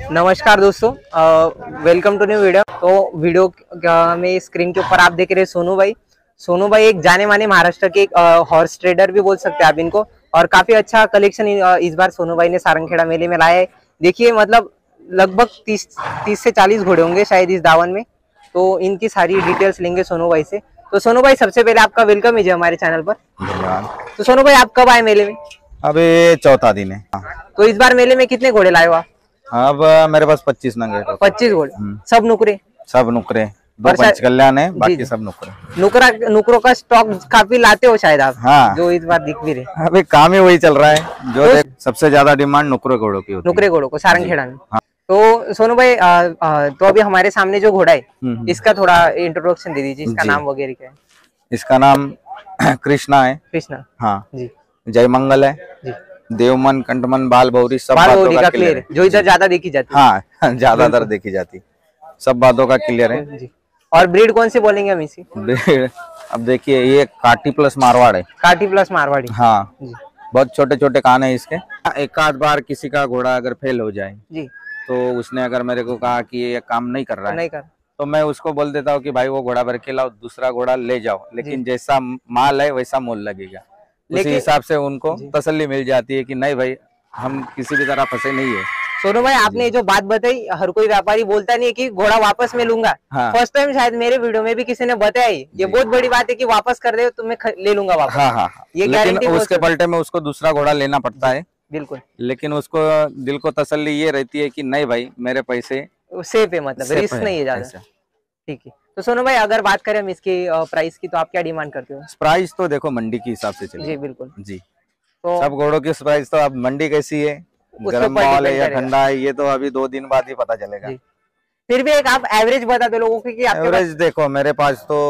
नमस्कार दोस्तों, welcome to new video. तो वीडियो में स्क्रीन के ऊपर आप देख रहे हैं सोनू भाई। सोनू भाई एक जाने माने महाराष्ट्र के हॉर्स ट्रेडर भी बोल सकते हैं आप इनको, और काफी अच्छा कलेक्शन इस बार सोनू भाई ने सारंगखेड़ा मेले में लाया है। देखिए मतलब लगभग 30 से 40 घोड़े होंगे शायद इस दावन में। तो इनकी सारी डिटेल्स लेंगे सोनू भाई से। तो सोनू भाई सबसे पहले आपका वेलकम है हमारे चैनल पर। धन्यवाद। तो सोनू भाई आप कब आए मेले में? अभी चौथा दिन है। तो इस बार मेले में कितने घोड़े लाए हो आप? अब मेरे पास 25 नंगे है। 25 घोड़े, सब नुकरे? सब नुकरे, 2 पंचकल्याण है, बाकी सब नुकरे। नुकरों का स्टॉक काफी लाते हो शायद आप। हाँ, जो इस बार दिख भी रहे। अभी काम ही वही चल रहा है जो सबसे ज्यादा डिमांड नुकरे घोड़ों की होती है। नुकरे घोड़ों को सारंगखेड़ा में। हाँ। तो सोनू भाई तो अभी हमारे सामने जो घोड़ा है इसका थोड़ा इंट्रोडक्शन दे दीजिए, इसका नाम वगैरह क्या है? इसका नाम कृष्णा है। कृष्णा, हाँ जी। जय मंगल है जी। देवमन, कंठमन, बाल भौरी सब बातों का क्लियर है। जो इधर ज्यादा देखी जाती है। हाँ, ज्यादातर देखी जाती, सब बातों का क्लियर है जी। और ब्रीड कौन सी बोलेंगे हम इसकी? ब्रीड अब देखिए, ये काटी प्लस मारवाड़ है। काटी प्लस मारवाड़ी। हाँ जी। बहुत छोटे छोटे कान है इसके। एक आध बार किसी का घोड़ा अगर फेल हो जाए जी, तो उसने अगर मेरे को कहा कि ये काम नहीं कर रहा है, नहीं कर, तो मैं उसको बोल देता हूँ कि भाई वो घोड़ा भर के लाओ, दूसरा घोड़ा ले जाओ, लेकिन जैसा माल है वैसा मोल लगेगा। उसी हिसाब से उनको तसल्ली मिल जाती है कि नहीं भाई, हम किसी भी तरह फंसे नहीं है। सोनू भाई आपने जो बात बताई, हर कोई व्यापारी बोलता नहीं है कि घोड़ा वापस में लूंगा। हाँ। फर्स्ट टाइम शायद मेरे वीडियो में भी किसी ने बताया ये बहुत बड़ी बात है कि वापस कर दे तो मैं ले लूंगा वापस। हाँ हाँ, ये लेकिन उसके पलटे में उसको दूसरा घोड़ा लेना पड़ता है। बिल्कुल। लेकिन उसको दिल को तसल्ली ये रहती है कि नहीं भाई, मेरे पैसे सेफ है, मतलब रिस्क नहीं है ज्यादा। ठीक है। तो सोनू भाई अगर बात करें हम इसकी प्राइस की, तो आप क्या डिमांड करते हो? प्राइस तो देखो मंडी के हिसाब से चले। जी बिल्कुल जी। तो सब घोड़ों की प्राइस तो अब मंडी कैसी है, गर्म माहौल है या ठंडा है, ये तो अभी 2 दिन बाद ही पता चलेगा। फिर भी एक आप एवरेज बता दो लोगों की। एवरेज देखो, मेरे पास तो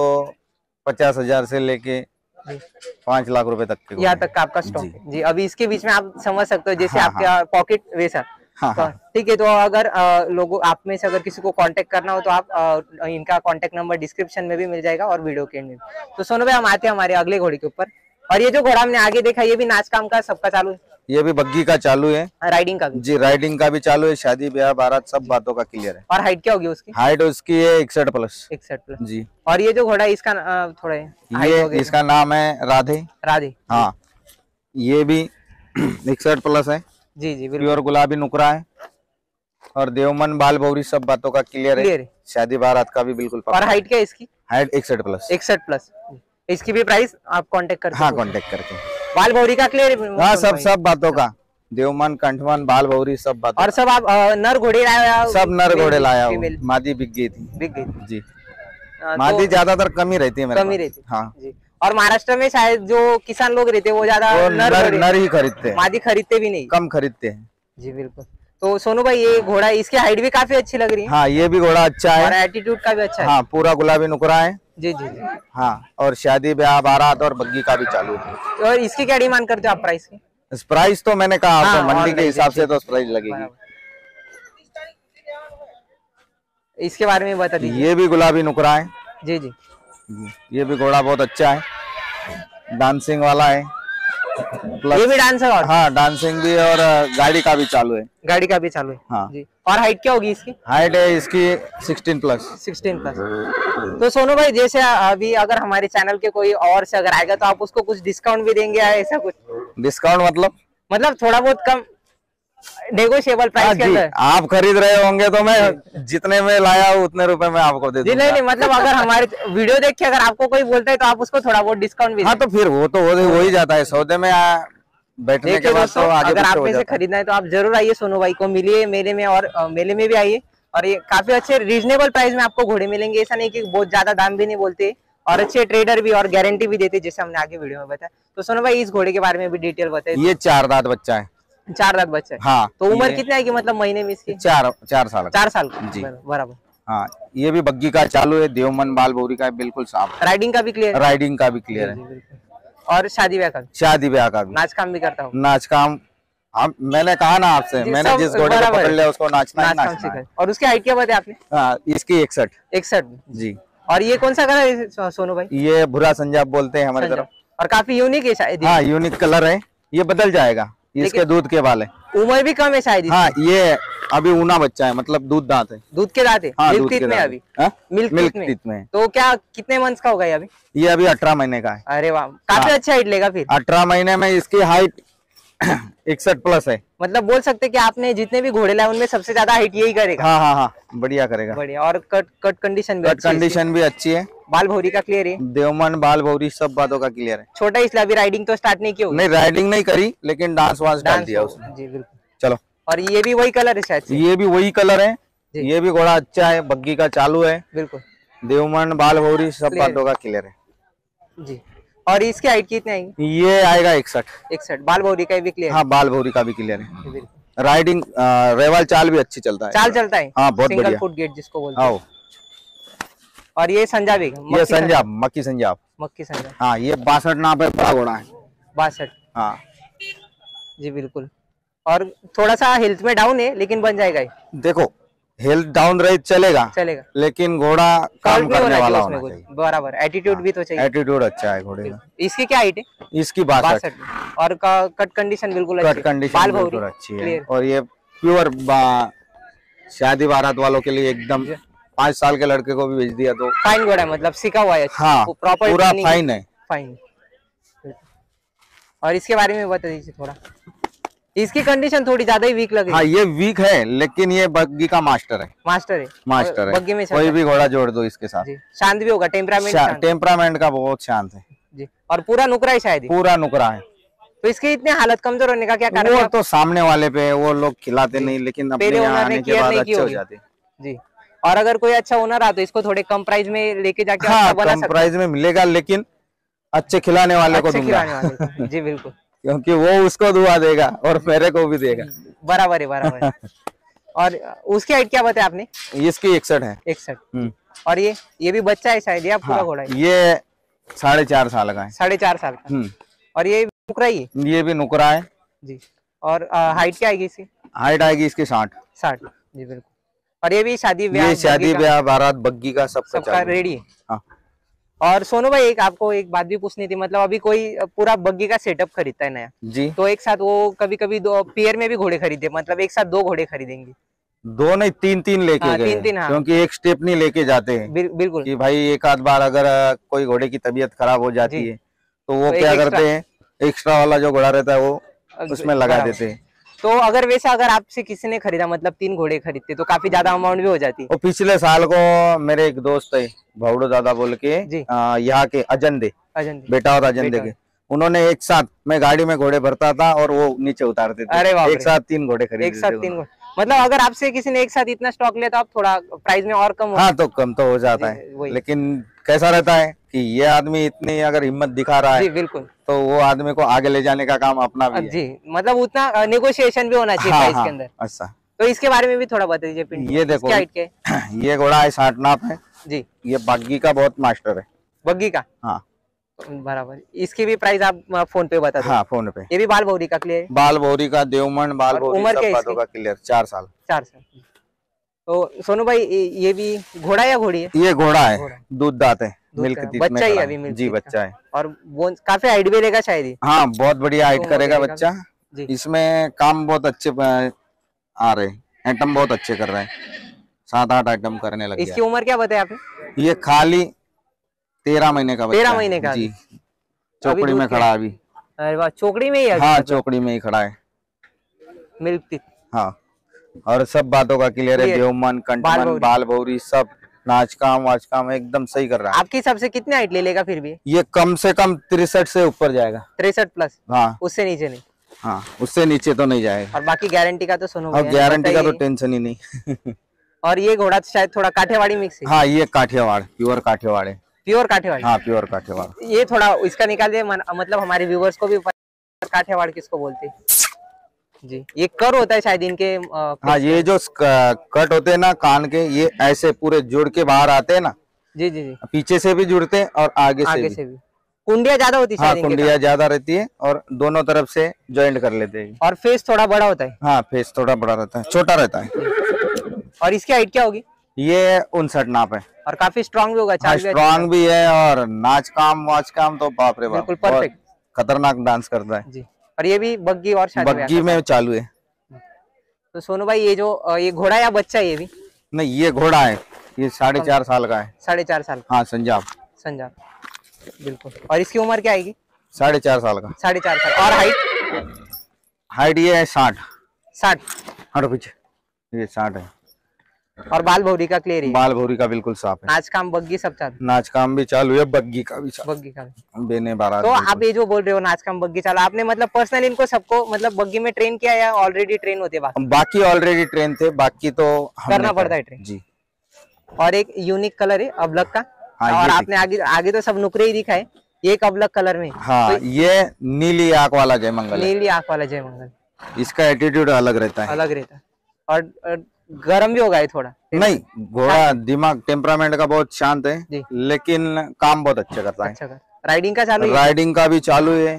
50,000 से लेके 5 लाख रुपए तक के यहाँ तक का आपका स्टॉक है। जी, अभी इसके बीच में आप समझ सकते हो जैसे आपका पॉकेट वैसा। ठीक है। तो अगर लोगों आप में से अगर किसी को कांटेक्ट करना हो तो आप इनका कांटेक्ट नंबर डिस्क्रिप्शन में भी मिल जाएगा और वीडियो के एंड में। तो सोनू भाई हम आते हैं हमारे अगले घोड़े के ऊपर। और ये जो घोड़ा हमने आगे देखा, ये भी नाच काम का सबका चालू है? ये भी बग्गी का चालू है, राइडिंग का भी? जी, राइडिंग का भी चालू है, शादी ब्याह बारात सब बातों का क्लियर है। और हाइट क्या होगी उसकी? हाइट उसकी है 61 प्लस। 61 प्लस जी। और ये जो घोड़ा है इसका थोड़ा ये इसका नाम है राधे। राधे, हाँ। ये भी 61 प्लस है। जी जी, प्योर गुलाबी नुकरा है, और देवमन बाल भौरी सब बातों का क्लियर है। शादी बारात का भी बिल्कुल पक्का। और हाइट क्या है इसकी? Height 61 plus. 61 प्लस। इसकी भी प्राइस आप कांटेक्ट करके? हाँ, कांटेक्ट करके। बाल भौरी का क्लियर? हाँ, सब बातों का, देवमन, कंठमन, बाल भौरी सब बातों। और सब आप नर घोड़े लाया? सब नर घोड़े लाया। मादी बिक गई थी। बिक गई जी। मादी ज्यादातर कम ही रहती है मेरे पास। कम ही रहती। हाँ जी। और महाराष्ट्र में शायद जो किसान लोग रहते हैं वो ज्यादा नर ही खरीदते हैं, मादी खरीदते भी नहीं, कम खरीदते हैं। जी बिल्कुल। तो सोनू भाई ये घोड़ा, इसकी हाइट भी काफी अच्छी लग रही है। हाँ, ये भी घोड़ा अच्छा है और एटीट्यूड का भी अच्छा है। हाँ, पूरा गुलाबी नुकरा है। जी जी जी। हाँ, और शादी ब्याह बारात और बग्गी का भी चालू है। और इसकी क्या डिमांड करते हो आप प्राइस की? प्राइस तो मैंने कहा आपको मंडी के हिसाब से तो प्राइस लगेगी। इसके बारे में बता दीजिए। ये भी गुलाबी नुकरा है। जी जी। ये भी घोड़ा बहुत अच्छा है, डांसिंग वाला है। ये भी डांसर? हाँ, डांसिंग भी और गाड़ी का भी चालू है। गाड़ी का भी चालू है। हाँ जी। और हाइट क्या होगी इसकी? हाइट है इसकी 16 प्लस। 16 प्लस। तो सोनू भाई जैसे अभी अगर हमारे चैनल के कोई और से अगर आएगा तो आप उसको कुछ डिस्काउंट भी देंगे या ऐसा कुछ? डिस्काउंट मतलब थोड़ा बहुत कम नेगोशिएबल प्राइस के अंदर? आप खरीद रहे होंगे तो मैं जितने में लाया हूँ उतने रुपए में आपको दे दूंगा। नहीं, मतलब अगर हमारे वीडियो देख के अगर आपको कोई बोलता है तो आप उसको थोड़ा बहुत डिस्काउंट भी? हाँ, तो फिर वो तो हो ही जाता है सौदे में बैठने के बाद। तो आगे अगर आप में से खरीदना है तो आप जरूर आइए, सोनू भाई को मिलिए मेले में, और मेले में भी आइए। और ये काफी अच्छे रीजनेबल प्राइस में आपको घोड़े मिलेंगे। ऐसा नहीं कि बहुत ज्यादा दाम भी नहीं बोलते, और अच्छे ट्रेडर भी, और गारंटी भी देते, जैसे हमने आगे वीडियो में बताया। तो सोनू भाई इस घोड़े के बारे में भी डिटेल बताइए। ये 4 दांत बच्चा है। 4 दांत बच्चा है? हाँ। तो उम्र कितनी आएगी मतलब महीने में इसकी? 4 साल। 4 साल जी बराबर। हाँ, ये भी बग्गी का चालू है, देवमन बाल भौरी का बिल्कुल साफ। राइडिंग का भी क्लियर? राइडिंग का भी क्लियर है। और शादी ब्याह का? शादी ब्याह का भी। नाच काम भी करता हूँ? नाच काम मैंने कहा ना आपसे, मैंने जिस घोड़े को पकड़ लिया उसको नाचना है। और उसकी हाइट क्या बताया आपने? हाँ, इसकी 61 जी। और ये कौन सा कलर है सोनू भाई? ये भूरा संजाब बोलते हैं हमारी तरफ, और काफी यूनिक है शायद। हाँ, यूनिक कलर है। ये बदल जाएगा, इसके दूध के बाल है। उम्र भी कम है शायद। हाँ, ये अभी ऊना बच्चा है, मतलब दूध दांत है। दूध के दांत है। हाँ, मिल्क टीथ में अभी। मिल्क टीथ में। तो क्या कितने मंथ्स का होगा ये अभी? ये अभी 18 महीने का है। अरे वाह, काफी अच्छा हाइट लेगा फिर। 18 महीने में इसकी हाइट 61 प्लस है। मतलब बोल सकते हैं कि आपने जितने भी घोड़े लाए उनमें सबसे ज्यादा हाइट यही करेगा। हाँ हाँ हाँ, बढ़िया करेगा। बढ़िया। और कट कंडीशन भी अच्छी है। बाल भौरी का क्लियर है। देवमन बाल भौरी सब बातों का क्लियर है। छोटा इसलिए अभी राइडिंग तो स्टार्ट नहीं की होगी। नहीं, राइडिंग नहीं करी, लेकिन डांस वांस डाल दिया उसने। जी बिल्कुल। चलो। और ये भी वही कलर है शायद से। ये भी वही कलर है। ये भी घोड़ा अच्छा है, बग्गी का चालू है। बिल्कुल। देवमन बाल भौरी सब बातों का क्लियर है जी। और इसकी हाइट कितनी आएगी? ये आएगा 61। बाल भौरी का भी क्लियर? हाँ, बाल भौरी का भी क्लियर है। राइडिंग रेवल चाल भी अच्छी चलता है। चाल चलता है। हाँ, बहुत बढ़िया। सिंगल फुट गेट जिसको बोलते हैं। और ये संजाब है? ये संजाब, मक्की संजाब। मक्की संजाब। हाँ, ये 62 नाप है, बड़ा घोड़ा है। 62। हाँ जी बिल्कुल। और थोड़ा सा हेल्थ में डाउन है, लेकिन बन जाएगा ये। देखो, हेल्थ डाउन रहे चलेगा, लेकिन घोड़ा काम करने वाला होना चाहिए। बराबर। एटीट्यूड भी तो चाहिए। एटीट्यूड अच्छा है घोड़े का। इसकी क्या हाइट है? इसकी 62। और कट कंडीशन बिल्कुल अच्छी है। कट कंडीशन बिल्कुल अच्छी है। और ये प्योर शादी बारात वालों के लिए एकदम 5 साल के लड़के को भी भेज दिया तो फाइन घोड़ा है, मतलब सीखा हुआ है। हाँ, प्रॉपर पूरा फाइन है। फाइन। और इसके बारे में बता दीजिए थोड़ा। इसकी कंडीशन थोड़ी ज्यादा ही वीक लगे। हाँ, ये वीक है, लेकिन ये बग्गी का मास्टर है। मास्टर है। बग्गी में कोई भी घोड़ा जोड़ दो इसके साथ। शांत भी होगा। टेम्परामेंट का बहुत शांत है जी। और पूरा नुकरा है शायद। पूरा नुकरा है। तो इसके इतने हालत कमजोर होने का क्या कारण है? वो तो सामने वाले पे वो लोग खिलाते नहीं, लेकिन अपने यहाँ आने के बाद अच्छे हो जाते जी। और अगर कोई अच्छा ओनर आता तो इसको थोड़े कम प्राइस में लेके जाके हाँ, कम प्राइस में मिलेगा, लेकिन अच्छे खिलाने वाले को दूंगा। जी बिल्कुल। क्योंकि वो उसको दुआ देगा और मेरे को भी देगा। बराबर है। और उसकी हाइट क्या बताया आपने? इसकी 61 है। 61। और ये भी बच्चा है शायद, या पूरा घोड़ा है? ये 4.5 साल का है। 4.5 साल का। और ये नुकरा ही है? ये भी नुकरा है जी। और हाइट क्या आएगी इसकी? हाइट आएगी इसकी 60। जी बिल्कुल। और ये भी शादी ब्याह बारात बग्गी का सबका रेडी है। हाँ। और सोनू भाई, आपको एक बात भी पूछनी थी। मतलब अभी कोई पूरा बग्गी का सेटअप खरीदता है नया जी, तो एक साथ वो कभी दो पेयर में भी घोड़े खरीदे, मतलब एक साथ 2 घोड़े खरीदेंगे? 2 नहीं, 3 लेके गए। 3 हाँ। क्योंकि एक स्टेप नहीं लेके जाते हैं। बिल्कुल। कि भाई एक आध बार अगर कोई घोड़े की तबीयत खराब हो जाती है तो वो क्या करते हैं, एक्स्ट्रा वाला जो घोड़ा रहता है वो उसमें लगा देते हैं। तो अगर आपसे किसी ने खरीदा, मतलब 3 घोड़े खरीदते तो काफी ज्यादा अमाउंट भी हो जाती है। और पिछले साल को मेरे एक दोस्त है भावड़ो दादा बोल के, यहाँ के अजंदे बेटा और अजंदे के, उन्होंने एक साथ, मैं गाड़ी में घोड़े भरता था और वो नीचे उतारते थे। अरे एक साथ 3 घोड़े खरीदे। एक साथ 3 घोड़े। मतलब अगर आपसे किसी ने एक साथ इतना स्टॉक लिया तो आप थोड़ा प्राइस में और कम हाँ, तो कम तो हो जाता है, लेकिन कैसा रहता है कि ये आदमी इतनी अगर हिम्मत दिखा रहा है बिल्कुल, तो वो आदमी को आगे ले जाने का काम अपना भी है। जी, मतलब उतना नेगोशिएशन भी होना चाहिए प्राइस के अंदर। अच्छा, तो इसके बारे में भी थोड़ा बता दीजिए। ये देखो, ये घोड़ा है 60 नाप है जी। ये बग्गी का बहुत मास्टर है। बग्गी का? हाँ बराबर। इसकी भी प्राइस आप फोन पे बता दो। हाँ, फोन पे। ये भी बाल भौरी का क्लियर? बाल भौरी का, देवमन बाल भौरी, उम्र क्या सब का क्लियर। 4 साल। 4 साल। तो सोनू भाई, ये भी घोड़ा या घोड़ी है? ये घोड़ा है, दूध दांत है, मिल्क टीथ में बच्चा ही अभी मिल्क जी, बच्चा है। और वो काफी हाइट भी लेगा शायद। हाँ, बहुत बढ़िया हाइट करेगा बच्चा। इसमें काम बहुत अच्छे आ रहे, आइटम बहुत अच्छे कर रहे हैं, 7-8 आइटम करने लगे। इसकी उम्र क्या बताया आपने? ये खाली 13 महीने का बच्चा। 13 महीने का जी। चौकड़ी में खड़ा अभी। अरे वाह, चौकड़ी में ही है? हाँ, चौकड़ी में ही खड़ा है। Milk teeth. हाँ, और सब बातों का क्लियर है। देवमन, कंटमन, बाल भौरी, सब नाच काम वाच काम एकदम सही कर रहा है। आपके हिसाब से कितने हाइट ले लेगा फिर भी? ये कम से कम 63 से ऊपर जाएगा। 63 प्लस? हाँ, उससे नीचे नहीं? हाँ, उससे नीचे तो नहीं जाएगा। और बाकी गारंटी का तो सुनो, गारंटी का तो टेंशन ही नहीं। और ये घोड़ा शायद थोड़ा काठियावाड़ी मिक्स है? हाँ, ये काठियावाड़, प्योर काठियावाड़ है। प्योर काठियावाड़? हाँ, प्योर काठियावाड़। ये थोड़ा इसका निकाल दे, मतलब हमारे व्यूवर्स को भी काठियावाड़ किसको बोलते हैं जी। ये कर होता है शायद इनके? हाँ, ये जो कट होते हैं ना कान के, ये ऐसे पूरे जुड़ के बाहर आते हैं ना। जी जी जी। पीछे से भी जुड़ते हैं और आगे से भी। कुंडिया ज्यादा होती है? हाँ, कुंडिया ज्यादा रहती है और दोनों तरफ से जॉइंट कर लेते हैं। और फेस थोड़ा बड़ा होता है? हाँ, फेस थोड़ा बड़ा रहता है, छोटा रहता है। और इसकी हाइट क्या होगी? ये 59 नाप है। और काफी स्ट्रॉन्ग भी होगा? स्ट्रॉन्ग भी है, और नाच काम वाच काम तो बाप रे बाप, बिल्कुल परफेक्ट, खतरनाक डांस करता है जी। और ये भी बग्गी और शादी बग्गी में चालू है। तो सोनू भाई ये जो ये घोड़ा या बच्चा ये भी? नहीं, ये घोड़ा है, ये 4.5 साल का है। 4.5 साल? हाँ, संजाब। संजाब, बिल्कुल। और इसकी उम्र क्या आएगी? 4.5 साल का। 4.5 साल। और हाइट ये है 60। 60? हटो पीछे, ये 60 है। और बाल भौरी का क्लियर है? बाल भौरी का बिल्कुल साफ है। नाच काम बग्गी सब चालू? नाच काम भी चालू है, बग्गी का भी चालू। बग्गी का भी। बेने बारात। तो आप ये जो बोल रहे हो नाच काम बग्गी चालू, आपने मतलब पर्सनली इनको सबको मतलब बग्गी में ट्रेन किया या ऑलरेडी ट्रेन होते? बाकी ऑलरेडी ट्रेन थे, बाकी तो करना पड़ता है ट्रेन जी। और एक यूनिक कलर है अबलक का। हाँ, और आपने आगे तो सब नुकरे ही दिखाए, ये एक अबलक कलर में। हाँ, तो ये नीली आंख वाला जय मंगल। नीली आंख वाला जय मंगल। इसका एटीट्यूड अलग रहता है। अलग रहता है। और गरम भी होगा ये थोड़ा? नहीं, घोड़ा दिमाग टेम्परामेंट का बहुत शांत है जी, लेकिन काम बहुत अच्छा करता है। अच्छा कर। राइडिंग का चालू है? राइडिंग का भी चालू है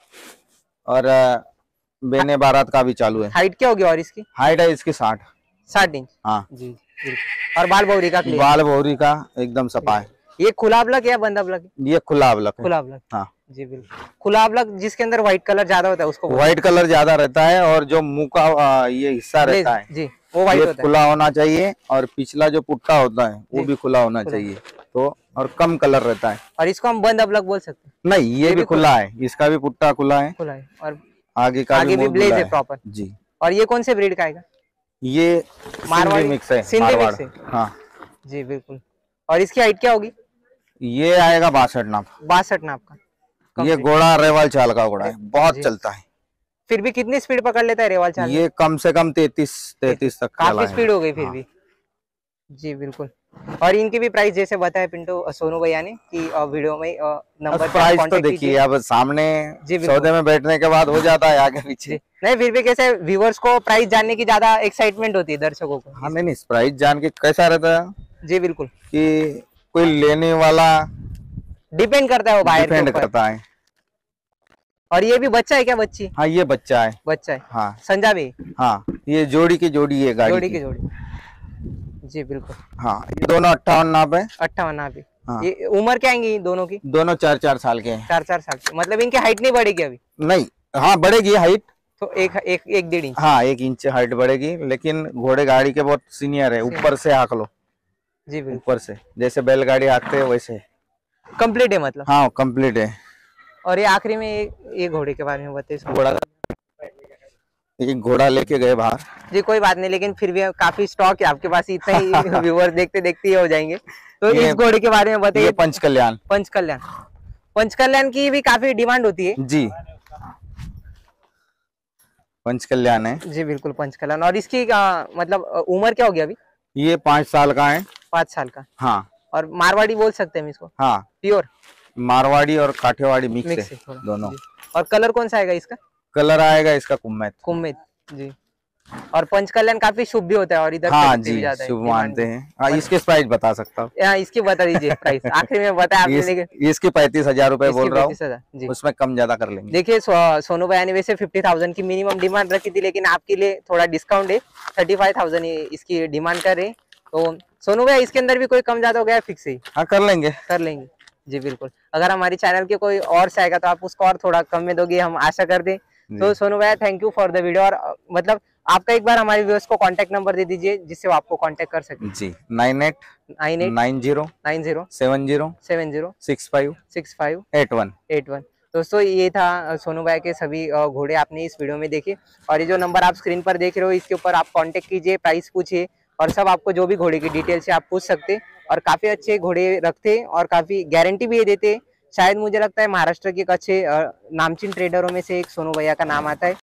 और बेने बारात का भी चालू है। हाइट क्या होगी? और इसकी हाइट है इसकी 60 इंच। हाँ जी, और बाल भौरी का? बाल भौरी का एकदम सफा है। ये खुला अबलक या बंद अबलक? ये खुला अबलक। खुला अबलक, हाँ जी बिल्कुल। खुला अबलक जिसके अंदर व्हाइट कलर ज्यादा होता है उसको? व्हाइट कलर ज्यादा रहता है और जो मुंह का ये हिस्सा रहता है जी वो व्हाइट होता है। खुला होना चाहिए और पिछला जो पुट्टा होता है वो भी खुला होना चाहिए, तो और कम कलर रहता है। और इसको हम बंद अबलक बोल सकते हैं? नहीं, ये भी खुला है, इसका भी पुट्टा खुला है। खुला है और आगे भी ब्लेज है प्रॉपर जी। और ये कौन से ब्रीड का आएगा? ये मारवाड़ी मिक्स है। सिंधी मिक्स है। हाँ जी बिल्कुल। और इसकी हाइट क्या होगी? ये आएगा 62 नाप। 62 नाप का। ये घोड़ा रेवाल चाल का घोड़ा है, बहुत चलता है। फिर भी कितनी स्पीड पकड़ लेता है रेवाल चाल? ये कम से कम 33 तक काफी स्पीड हो गई फिर भी। जी बिल्कुल। और इनकी भी प्राइस जैसे बताया पिंटू सोनू भैया ने कि वीडियो में नंबर प्राइस तो देखिए, अब सामने सौदे में बैठने के बाद हो जाता है आगे पीछे। नहीं फिर भी कैसे व्यूअर्स को प्राइस जानने की ज्यादा एक्साइटमेंट होती है दर्शकों को। हाँ नहीं, प्राइस जान के कैसा रहता है जी बिल्कुल कि कोई लेने वाला डिपेंड करता है, वो बाहर डिपेंड करता है। और ये भी बच्चा है क्या? बच्ची? हाँ ये बच्चा है। बच्चा है हाँ। संजाबी? हाँ, ये जोड़ी की जोड़ी है, जोड़ी की जोड़ी। जी बिल्कुल। हाँ, ये दोनों 58 नाप है। 58 नाप है। हाँ। ये उम्र क्या आएंगी दोनों की? दोनों 4-4 साल के हैं। 4-4 साल के। मतलब इनकी हाइट नहीं बढ़ेगी अभी? नहीं, हाँ बढ़ेगी हाइट तो एक 1.5 इंच। हाँ 1 इंच हाइट बढ़ेगी, लेकिन घोड़े गाड़ी के बहुत सीनियर है। ऊपर से हाँक लो। जी बिल्कुल। ऊपर से जैसे बैलगाड़ी हाँकते हैं वैसे कंप्लीट है मतलब? हाँ कंप्लीट है। और ये आखिरी में एक घोड़े के बारे में बताइए। घोड़ा, एक घोड़ा लेके गए बाहर। जी कोई बात नहीं, लेकिन फिर भी काफी स्टॉक है आपके पास, इतना ही व्यूअर देखते देखते ही हो जाएंगे। तो इस घोड़े के बारे में बताइए। पंचकल्याण। पंचकल्याण, पंचकल्याण की भी काफी डिमांड होती है जी। पंचकल्याण है जी बिल्कुल, पंचकल्याण। और इसकी मतलब उम्र क्या होगी अभी? ये 5 साल का है। 5 साल का। हाँ। और मारवाड़ी बोल सकते हैं इसको? हाँ प्योर मारवाड़ी और काठियावाड़ी मिक्स है दोनों। और कलर कौन सा आएगा इसका? कलर आएगा इसका कुम्मेत। कुम्मेत जी। और पंचकल्याण काफी शुभ भी होता है और इधर हाँ जी शुभ मानते हैं। हाँ, इसके प्राइस बता सकता हूँ। इसकी बता दीजिए प्राइस। आखिर में बताया आपने। इसकी 35,000 रुपए बोल रहा हूँ, उसमें कम ज्यादा कर लेंगे। देखिए सोनू भैया ने वैसे 50,000 की मिनिमम डिमांड रखी थी, लेकिन आपके लिए थोड़ा डिस्काउंट है, 35,000 इसकी डिमांड कर रहे हैं। तो सोनू भैया इसके अंदर भी कोई कम ज्यादा हो गया फिक्स ही? हाँ कर लेंगे जी बिल्कुल। अगर हमारे चैनल के कोई और से आएगा तो आप उसको और थोड़ा कम में दोगे, हम आशा कर दें। तो सोनू भैया thank you for the video. और मतलब आपका एक बार हमारे व्यूअर्स को कांटेक्ट नंबर दे दीजिए जिससे वो आपको कांटेक्ट कर सके। जी 989070656581। दोस्तों ये था सोनू भैया के सभी घोड़े आपने इस वीडियो में देखे। और ये जो नंबर आप स्क्रीन पर देख रहे हो इसके ऊपर आप कांटेक्ट कीजिए, प्राइस पूछिए और सब आपको जो भी घोड़े की डिटेल से आप पूछ सकते। और काफी अच्छे घोड़े रखते और काफी गारंटी भी ये देते। शायद मुझे लगता है महाराष्ट्र के एक अच्छे नामचीन ट्रेडरों में से एक सोनू भैया का नाम आता है।